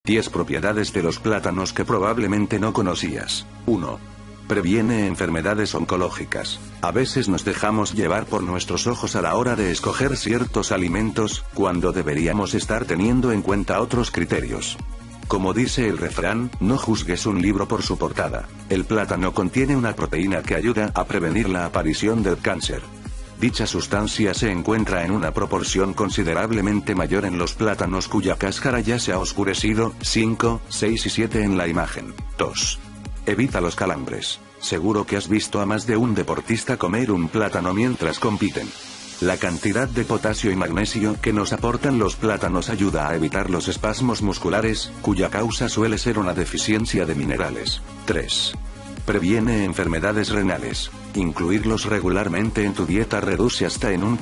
10 propiedades de los plátanos que probablemente no conocías. 1. Previene enfermedades oncológicas. A veces nos dejamos llevar por nuestros ojos a la hora de escoger ciertos alimentos, cuando deberíamos estar teniendo en cuenta otros criterios. Como dice el refrán, no juzgues un libro por su portada. El plátano contiene una proteína que ayuda a prevenir la aparición del cáncer. Dicha sustancia se encuentra en una proporción considerablemente mayor en los plátanos cuya cáscara ya se ha oscurecido, 5, 6 y 7 en la imagen. 2. Evita los calambres. Seguro que has visto a más de un deportista comer un plátano mientras compiten. La cantidad de potasio y magnesio que nos aportan los plátanos ayuda a evitar los espasmos musculares, cuya causa suele ser una deficiencia de minerales. 3. Previene enfermedades renales. Incluirlos regularmente en tu dieta reduce hasta en un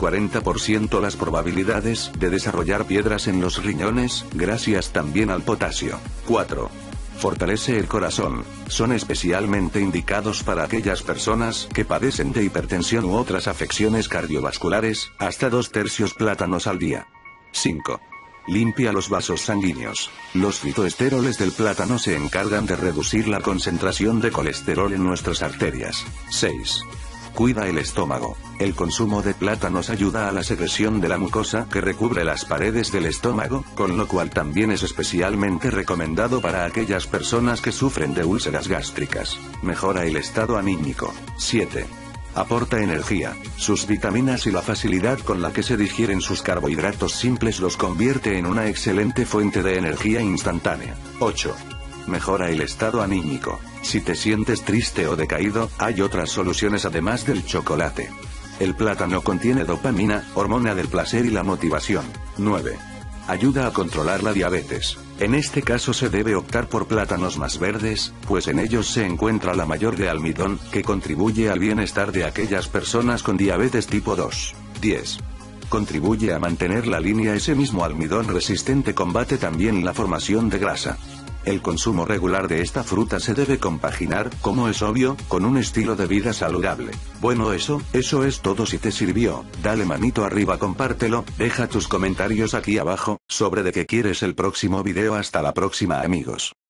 40% las probabilidades de desarrollar piedras en los riñones, gracias también al potasio. 4. Fortalece el corazón. Son especialmente indicados para aquellas personas que padecen de hipertensión u otras afecciones cardiovasculares, hasta 2/3 plátanos al día. 5. Limpia los vasos sanguíneos. Los fitoesteroles del plátano se encargan de reducir la concentración de colesterol en nuestras arterias. 6. Cuida el estómago. El consumo de plátanos ayuda a la secreción de la mucosa que recubre las paredes del estómago, con lo cual también es especialmente recomendado para aquellas personas que sufren de úlceras gástricas. Mejora el estado anímico. 7. Aporta energía. Sus vitaminas y la facilidad con la que se digieren sus carbohidratos simples los convierte en una excelente fuente de energía instantánea. 8. Mejora el estado anímico. Si te sientes triste o decaído, hay otras soluciones además del chocolate. El plátano contiene dopamina, hormona del placer y la motivación. 9. Ayuda a controlar la diabetes. En este caso se debe optar por plátanos más verdes, pues en ellos se encuentra la mayor de almidón, que contribuye al bienestar de aquellas personas con diabetes tipo 2. 10. Contribuye a mantener la línea. Ese mismo almidón resistente combate también la formación de grasa. El consumo regular de esta fruta se debe compaginar, como es obvio, con un estilo de vida saludable. Bueno, eso es todo. Si te sirvió, dale manito arriba, compártelo, deja tus comentarios aquí abajo, sobre de qué quieres el próximo video. Hasta la próxima, amigos.